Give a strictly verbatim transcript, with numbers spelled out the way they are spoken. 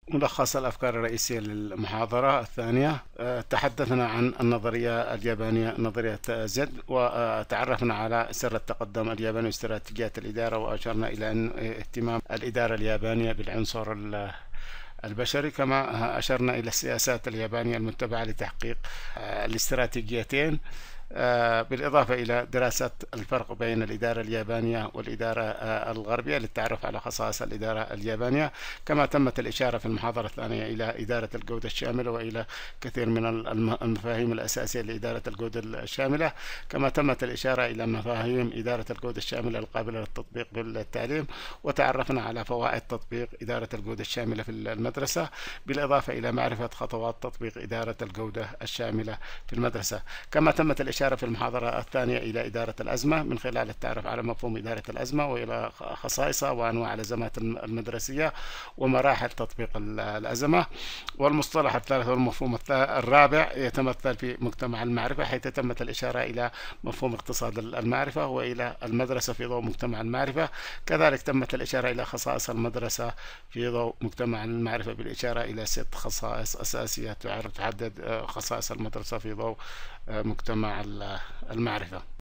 ملخص الأفكار الرئيسية للمحاضرة الثانية. آه، تحدثنا عن النظرية اليابانية، نظرية زد، وتعرفنا على سر التقدم الياباني واستراتيجيات الإدارة، وأشرنا إلى أن اهتمام الإدارة اليابانية بالعنصر البشري، كما أشرنا إلى السياسات اليابانية المتبعة لتحقيق آه، الاستراتيجيتين، آه، بالإضافة إلى دراسة الفرق بين الإدارة اليابانية والإدارة آه، الغربية للتعرف على خصائص الإدارة اليابانية. كما تمت الإشارة في المحاضرة الثانية إلى إدارة الجودة الشاملة وإلى كثير من المفاهيم الأساسية لإدارة الجودة الشاملة. كما تمت الإشارة إلى مفاهيم إدارة الجودة الشاملة القابلة للتطبيق بالتعليم، وتعرفنا على فوائد تطبيق إدارة الجودة الشاملة في المدرسة، بالإضافة إلى معرفة خطوات تطبيق إدارة الجودة الشاملة في المدرسة. كما تمت الإشارة في المحاضرة الثانية إلى إدارة الأزمة من خلال التعرف على مفهوم إدارة الأزمة وإلى خصائصها وأنواع الأزمات المدرسية ومراحل تطبيق الأزمة. والمصطلح الثالث والمفهوم الرابع يتمثل في مجتمع المعرفة، حيث تمت الإشارة إلى مفهوم اقتصاد المعرفة وإلى المدرسة في ضوء مجتمع المعرفة. كذلك تمت الإشارة إلى خصائص المدرسة في ضوء مجتمع المعرفة بالإشارة إلى ست خصائص أساسية تحدد خصائص المدرسة في ضوء مجتمع المعرفة.